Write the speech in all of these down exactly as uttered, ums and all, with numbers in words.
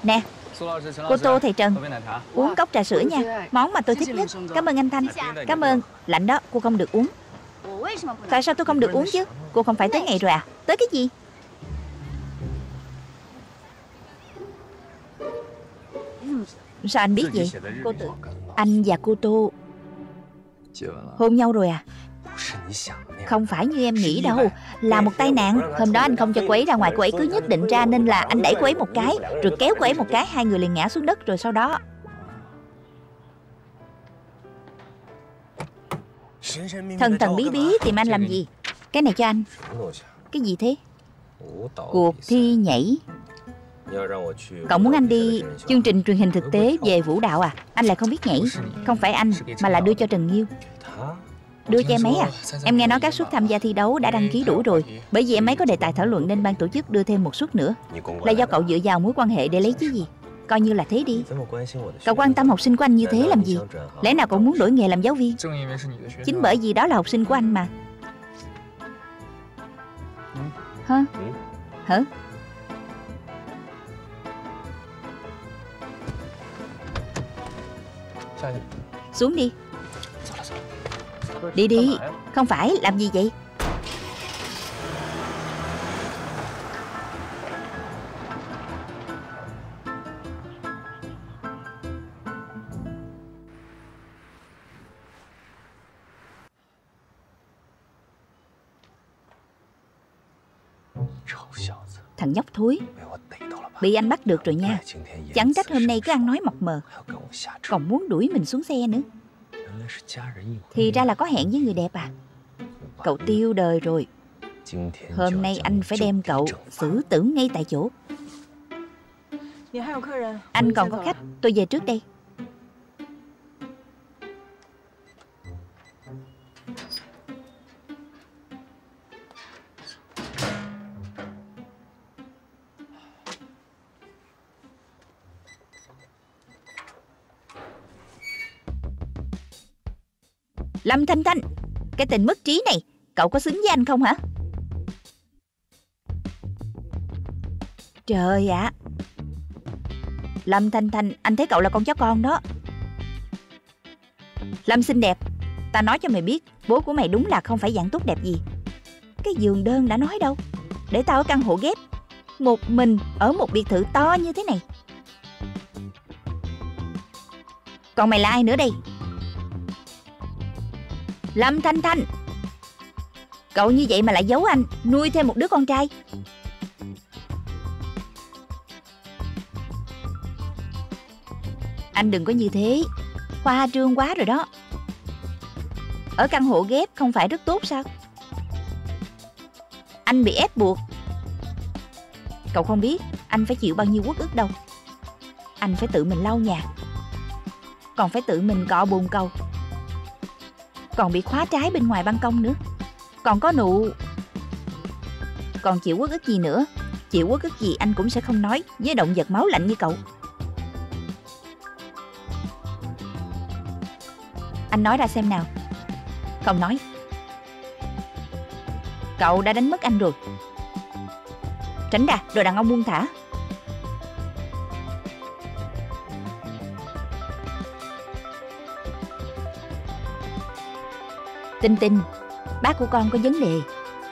Nè, cô Tô, thầy Trần, uống cốc trà sữa nha. Món mà tôi thích nhất. Cảm ơn anh Thanh. Cảm ơn. Lạnh đó, cô không được uống. Tại sao tôi không được uống chứ? Cô không phải tới ngày rồi à? Tới cái gì? Sao anh biết vậy? Cô tự... Anh và cô Tô hôn nhau rồi à? Không phải như em nghĩ đâu. Là một tai nạn. Hôm đó anh không cho cô ấy ra ngoài, cô ấy cứ nhất định ra, nên là anh đẩy cô ấy một cái, rồi kéo cô ấy một cái, hai người liền ngã xuống đất. Rồi sau đó thần thần bí bí tìm anh làm gì? Cái này cho anh. Cái gì thế? Cuộc thi nhảy. Cậu muốn anh đi chương trình truyền hình thực tế về vũ đạo à? Anh lại không biết nhảy. Không phải anh, mà là đưa cho Trần Nghiêu. Đưa cho em ấy à? Em nghe nói các suất tham gia thi đấu đã đăng ký đủ rồi. Bởi vì em ấy có đề tài thảo luận nên ban tổ chức đưa thêm một suất nữa. Là do cậu dựa vào mối quan hệ để lấy chứ gì. Coi như là thế đi. Cậu quan tâm học sinh của anh như thế làm gì? Lẽ nào cậu muốn đổi nghề làm giáo viên? Chính bởi vì đó là học sinh của anh mà. Hả? Hả? Xuống đi. Đi đi. Không phải, làm gì vậy? Thằng nhóc thối. Bị anh bắt được rồi nha. Chẳng trách hôm nay cứ ăn nói mập mờ, còn muốn đuổi mình xuống xe nữa. Thì ra là có hẹn với người đẹp à? Cậu tiêu đời rồi. Hôm nay anh phải đem cậu xử tử ngay tại chỗ. Anh còn có khách, tôi về trước đây. Lâm Thanh Thanh, cái tên mất trí này, cậu có xứng với anh không hả? Trời ạ, Lâm Thanh Thanh, anh thấy cậu là con chó con đó. Lâm xinh đẹp, ta nói cho mày biết, bố của mày đúng là không phải dạng tốt đẹp gì. Cái giường đơn đã nói đâu, để tao ở căn hộ ghép, một mình ở một biệt thự to như thế này. Còn mày là ai nữa đây? Lâm Thanh Thanh, cậu như vậy mà lại giấu anh, nuôi thêm một đứa con trai. Anh đừng có như thế, khoa trương quá rồi đó. Ở căn hộ ghép không phải rất tốt sao? Anh bị ép buộc. Cậu không biết anh phải chịu bao nhiêu uất ức đâu. Anh phải tự mình lau nhà, còn phải tự mình cọ bồn cầu, còn bị khóa trái bên ngoài ban công nữa, còn có nụ. Còn chịu uất ức gì nữa? Chịu uất ức gì anh cũng sẽ không nói với động vật máu lạnh như cậu. Anh nói ra xem nào. Không nói. Cậu đã đánh mất anh rồi. Tránh ra, đồ đàn ông buông thả. Tinh Tinh, bác của con có vấn đề.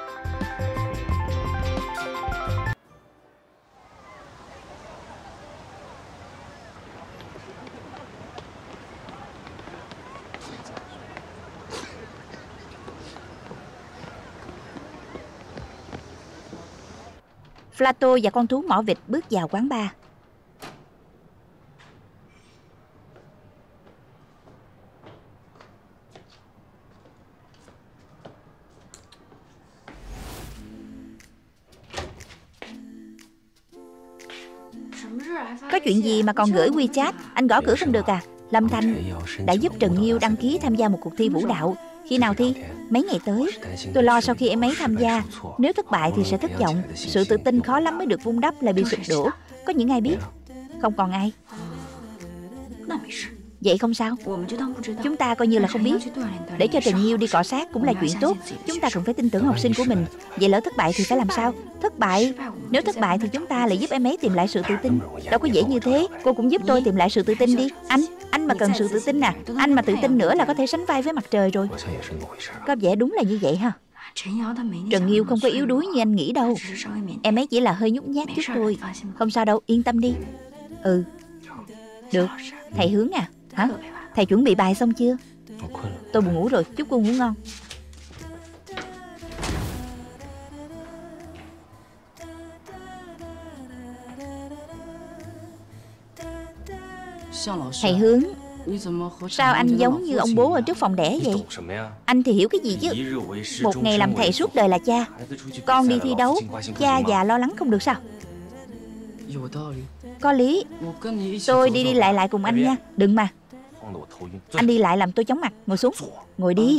Flato và con thú mỏ vịt bước vào quán bar. Có chuyện gì mà còn gửi WeChat? Anh gõ cửa không được à? Lâm Thanh đã giúp Trần Nghiêu đăng ký tham gia một cuộc thi vũ đạo. Khi nào thi? Mấy ngày tới. Tôi lo sau khi em ấy tham gia, nếu thất bại thì sẽ thất vọng. Sự tự tin khó lắm mới được vun đắp lại bị sụp đổ. Có những ai biết? Không còn ai. Vậy không sao, chúng ta coi như là không biết. Để cho Trần Nhiêu đi cọ sát cũng là chuyện tốt. Chúng ta cần phải tin tưởng học sinh của mình. Vậy lỡ thất bại thì phải làm sao? Thất bại, nếu thất bại thì chúng ta lại giúp em ấy tìm lại sự tự tin. Đâu có dễ như thế. Cô cũng giúp tôi tìm lại sự tự tin đi. Anh, anh mà cần sự tự tin à? Anh mà tự tin nữa là có thể sánh vai với mặt trời rồi. Có vẻ đúng là như vậy ha. Trần Nhiêu không có yếu đuối như anh nghĩ đâu. Em ấy chỉ là hơi nhút nhát chút thôi. Không sao đâu, yên tâm đi. Ừ, được. Thầy Hướng à? Hả? Thầy chuẩn bị bài xong chưa? Tôi buồn ngủ rồi, chúc cô ngủ ngon. Thầy Hướng, sao anh giống như ông bố ở trước phòng đẻ vậy? Anh thì hiểu cái gì chứ? Một ngày làm thầy suốt đời là cha. Con đi thi đấu, cha già lo lắng không được sao? Có lý. Tôi đi đi lại lại cùng anh nha. Đừng mà. Anh đi lại làm tôi chóng mặt. Ngồi xuống. Ngồi đi.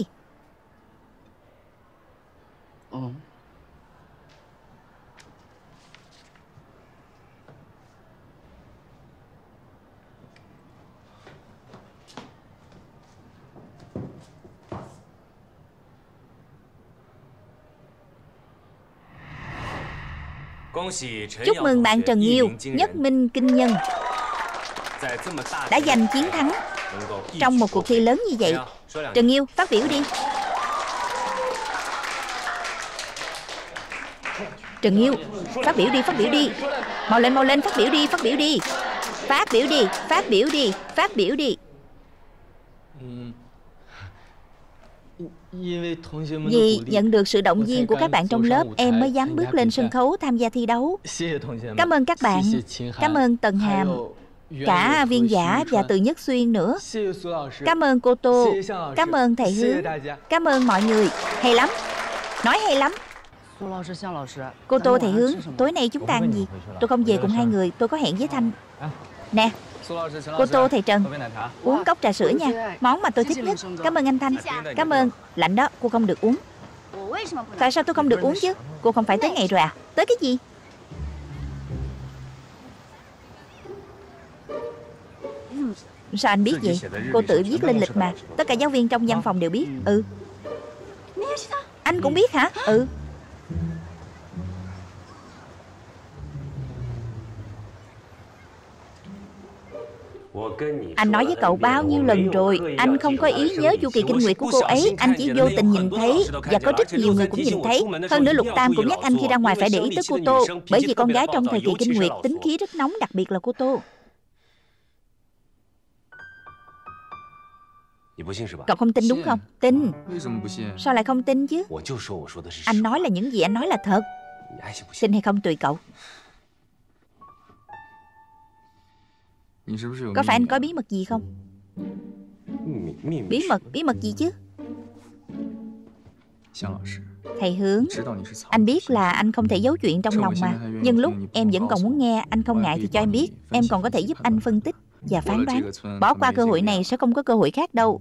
Chúc mừng bạn Trần Nhiêu, nhất minh kinh nhân, đã giành chiến thắng trong một cuộc thi lớn như vậy. Trần Nhiêu, phát biểu đi. Trần Nhiêu, phát biểu đi, phát biểu đi. Mau lên, mau lên, phát biểu đi, phát biểu đi. Phát biểu đi, phát biểu đi, phát biểu đi. Vì nhận được sự động viên của các bạn trong lớp, em mới dám bước lên sân khấu tham gia thi đấu. Cảm ơn các bạn. Cảm ơn Tần Hàm, cả Viên Giả và Từ Nhất Xuyên nữa. Cảm ơn cô Tô. Cảm ơn thầy Hướng. Cảm ơn mọi người. Hay lắm. Nói hay lắm. Cô Tô, thầy Hướng, tối nay chúng ta ăn gì? Tôi không về cùng hai người, tôi có hẹn với Thanh. Nè, cô Tô, thầy Trần, uống cốc trà sữa nha. Món mà tôi thích nhất. Cảm ơn anh Thanh. Cảm ơn. Lạnh đó, cô không được uống. Tại sao tôi không được uống chứ? Cô không phải tới ngày rồi à? Tới cái gì? Sao anh biết vậy? Cô tự viết lên lịch mà. Tất cả giáo viên trong văn phòng đều biết. Ừ. Anh cũng biết hả? Ừ. Anh nói với cậu bao nhiêu lần rồi, anh không có ý nhớ chu kỳ kinh nguyệt của cô ấy. Anh chỉ vô tình nhìn thấy, và có rất nhiều người cũng nhìn thấy. Hơn nữa Lục Tam cũng nhắc anh khi ra ngoài phải để ý tới cô Tô, bởi vì con gái trong thời kỳ kinh nguyệt tính khí rất nóng, đặc biệt là cô Tô. Cậu không tin đúng không? Tin. Sao lại không tin chứ? Anh nói là những gì anh nói là thật. Tin hay không tùy cậu. Có phải anh có bí mật gì không? Bí mật, bí mật gì chứ? Thầy Hướng, anh biết là anh không thể giấu chuyện trong lòng mà. Nhưng lúc em vẫn còn muốn nghe, anh không ngại thì cho em biết. Em còn có thể giúp anh phân tích và phán đoán. Bỏ qua cơ hội này sẽ không có cơ hội khác đâu.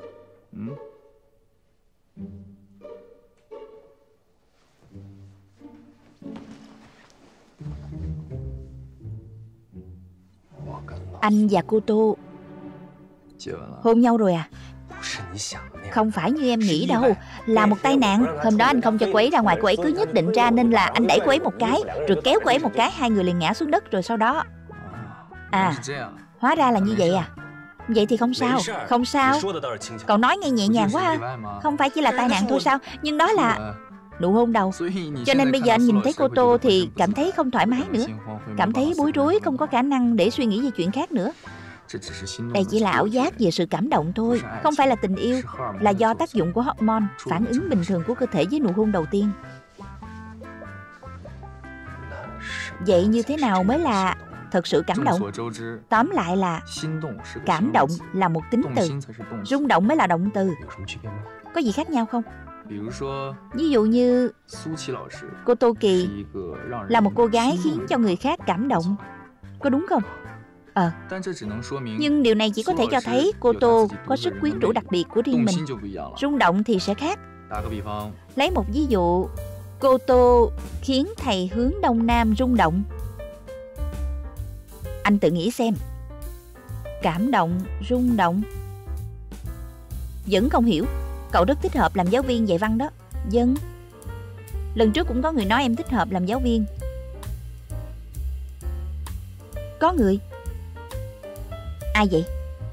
Anh và cô Tô hôn nhau rồi à? Không phải như em nghĩ đâu. Là một tai nạn. Hôm đó anh không cho cô ấy ra ngoài, cô ấy cứ nhất định ra, nên là anh đẩy cô ấy một cái, rồi kéo cô ấy một cái, hai người liền ngã xuống đất. Rồi sau đó... À, hóa ra là như vậy à? Vậy thì không sao. Không sao. Cậu nói nghe nhẹ nhàng quá ha. Không phải chỉ là tai nạn thôi sao? Nhưng đó là nụ hôn đầu. Cho nên bây giờ anh nhìn thấy cô Tô thì cảm thấy không thoải mái nữa, cảm thấy bối rối, không có khả năng để suy nghĩ về chuyện khác nữa. Đây chỉ là ảo giác về sự cảm động thôi, không phải là tình yêu. Là do tác dụng của hormone, phản ứng bình thường của cơ thể với nụ hôn đầu tiên. Vậy như thế nào mới là thật sự cảm động? Tóm lại là cảm động là một tính từ, rung động mới là động từ. Có gì khác nhau không? Ví dụ như cô Tô Kỳ là một cô gái khiến cho người khác cảm động, có đúng không? Ờ Nhưng điều này chỉ có thể cho thấy cô Tô có sức quyến rũ đặc biệt của riêng mình. Rung động thì sẽ khác. Lấy một ví dụ, cô Tô khiến thầy Hướng Đông Nam rung động. Anh tự nghĩ xem. Cảm động, rung động. Vẫn không hiểu. Cậu rất thích hợp làm giáo viên dạy văn đó. Vâng. Lần trước cũng có người nói em thích hợp làm giáo viên. Có người? Ai vậy?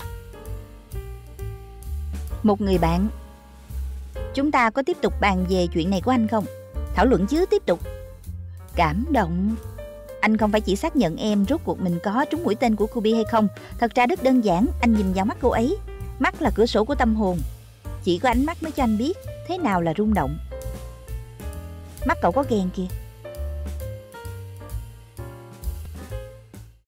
Một người bạn. Chúng ta có tiếp tục bàn về chuyện này của anh không? Thảo luận chứ, tiếp tục. Cảm động. Anh không phải chỉ xác nhận em rốt cuộc mình có trúng mũi tên của Kobe hay không. Thật ra rất đơn giản. Anh nhìn vào mắt cô ấy. Mắt là cửa sổ của tâm hồn. Chỉ có ánh mắt mới cho anh biết thế nào là rung động. Mắt cậu có ghen kìa.